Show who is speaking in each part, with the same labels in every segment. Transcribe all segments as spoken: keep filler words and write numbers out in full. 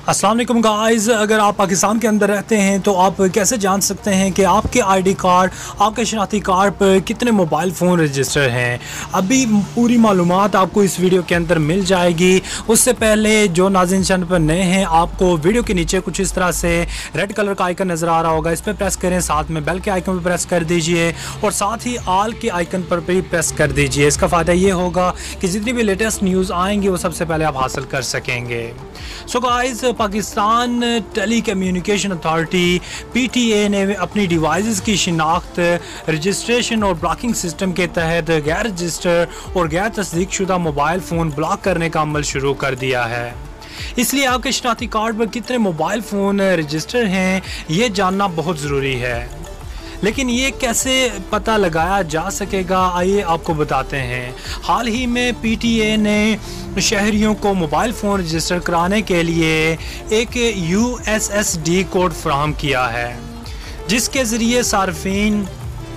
Speaker 1: अस्सलाम वालेकुम गाइस, अगर आप पाकिस्तान के अंदर रहते हैं तो आप कैसे जान सकते हैं कि आपके आईडी कार्ड, आपके शनाख्ती कार्ड पर कितने मोबाइल फ़ोन रजिस्टर हैं। अभी पूरी मालूमात आपको इस वीडियो के अंदर मिल जाएगी। उससे पहले जो नाज़रीन चैनल पर नए हैं, आपको वीडियो के नीचे कुछ इस तरह से रेड कलर का आइकन नज़र आ रहा होगा, इस पर प्रेस करें। साथ में बेल के आइकन पर प्रेस कर दीजिए और साथ ही आल के आइकन पर भी प्रेस कर दीजिए। इसका फ़ायदा ये होगा कि जितनी भी लेटेस्ट न्यूज़ आएंगी वो सबसे पहले आप हासिल कर सकेंगे। So guys, Pakistan telecommunication authority P T A ने अपनी डिवाइसेस की शिनाख्त, रजिस्ट्रेशन और ब्लॉकिंग सिस्टम के तहत गैर रजिस्टर और गैर तस्दीक शुदा मोबाइल फ़ोन ब्लॉक करने का अमल शुरू कर दिया है। इसलिए आपके शनाख्ती कार्ड पर कितने मोबाइल फ़ोन रजिस्टर हैं ये जानना बहुत ज़रूरी है। लेकिन ये कैसे पता लगाया जा सकेगा, आइए आपको बताते हैं। हाल ही में पी टी ए ने शहरियों को मोबाइल फ़ोन रजिस्टर कराने के लिए एक U S S D code फराहम किया है, जिसके ज़रिए सार्फिन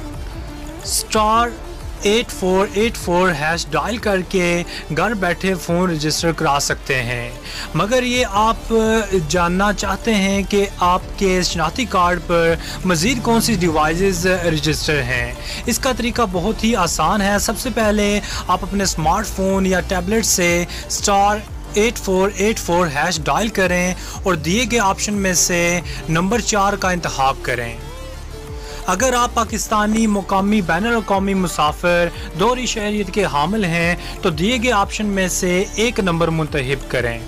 Speaker 1: star eight four eight four hash dial करके घर बैठे फ़ोन रजिस्टर करा सकते हैं। मगर ये आप जानना चाहते हैं कि आपके शनाख्ती कार्ड पर मज़ीद कौन सी डिवाइसेस रजिस्टर हैं। इसका तरीका बहुत ही आसान है। सबसे पहले आप अपने स्मार्टफोन या टैबलेट से star eight four eight four hash dial करें और दिए गए ऑप्शन में से नंबर चार का इंतखाब करें। अगर आप पाकिस्तानी, मुकामी, बैनुल-अक़वामी मुसाफिर, दोहरी शहरियत के हामिल हैं तो दिए गए ऑप्शन में से एक नंबर मुंतखब करें।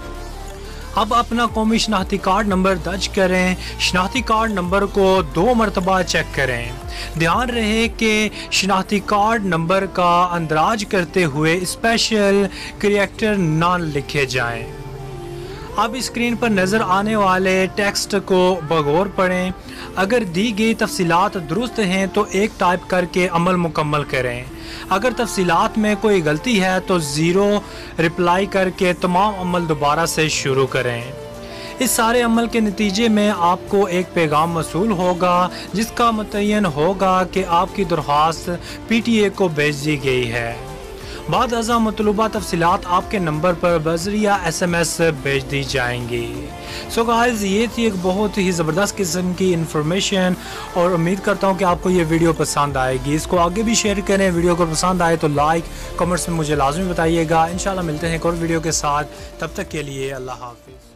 Speaker 1: अब अपना कौमी शनाख्ती कार्ड नंबर दर्ज करें। शनाख्ती कार्ड नंबर को दो मरतबा चेक करें। ध्यान रहे कि शनाख्ती कार्ड नंबर का अंदराज करते हुए स्पेशल करैक्टर ना लिखे जाएं। अब स्क्रीन पर नज़र आने वाले टेक्स्ट को बगौर पढ़ें। अगर दी गई तफसीलात दुरुस्त हैं तो एक टाइप करके अमल मुकम्मल करें। अगर तफसीलात में कोई गलती है तो ज़ीरो रिप्लाई करके तमाम अमल दोबारा से शुरू करें। इस सारे अमल के नतीजे में आपको एक पैगाम मसूल होगा, जिसका मुतय्यन होगा कि आपकी दरख्वास्त पी टी ए को भेज दी गई है। बाद अज़ा मतलूबा तफसीलात आपके नंबर पर बज़रिया एस एम एस भेज दी जाएंगी। सो गाइस, ये थी एक बहुत ही ज़बरदस्त किस्म की इंफॉर्मेशन और उम्मीद करता हूँ कि आपको ये वीडियो पसंद आएगी। इसको आगे भी शेयर करें। वीडियो को पसंद आए तो लाइक, कमेंट्स में मुझे लाजमी बताइएगा। इंशाल्लाह मिलते हैं एक और वीडियो के साथ। तब तक के लिए अल्लाह हाफिज़।